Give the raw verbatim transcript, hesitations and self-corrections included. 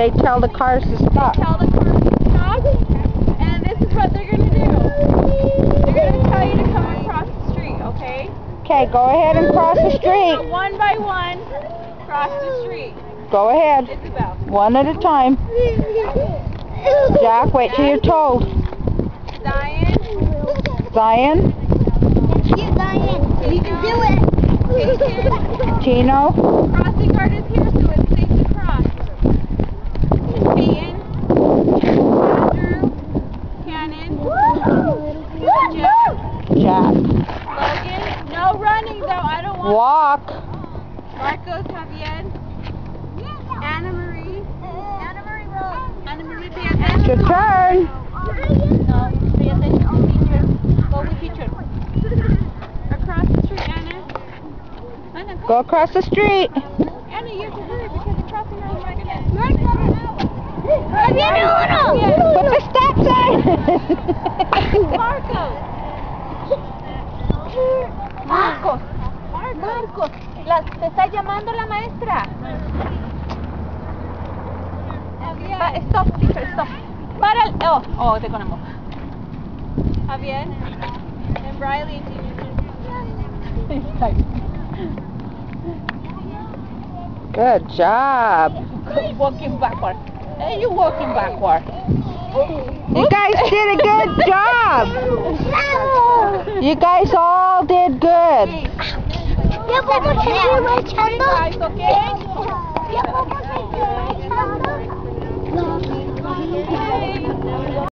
They tell the cars to stop. Tell the cars to stop, and this is what they're going to do. They're going to tell you to come across the street, okay? Okay, go ahead and cross the street. So one by one, cross the street. Go ahead. Isabel. One at a time. Jack, wait till you're told. Zion. Zion. You, Zion. You can do it. Peyton. Tino. Crossing guard is here, so it's safe to cross. Peyton. Andrew. Cannon. Jack. Jack. Logan. No running though, I don't want. Walk. Marcos, Javier. Anna Marie. Anna Marie Rose. Anna Marie, pay attention. It's your turn. No, pay attention to teacher. Go with teacher. Across the street, Anna. Anna, go. Go across the street. Anna, you have to hurry because the crossing guard is right there. Put the stop sign. Marcos. Marcos. Marcos. La, te está llamando la maestra. Pa, stop, teacher, stop. Para el, oh, oh, te conozco. Javier. And Riley. Good job. Walking backward. Hey, you walking backward. You guys did a good job. You guys all did good. Ya vamos a seguir echando. Guys, okay? Ya vamos a seguir echando. Okay.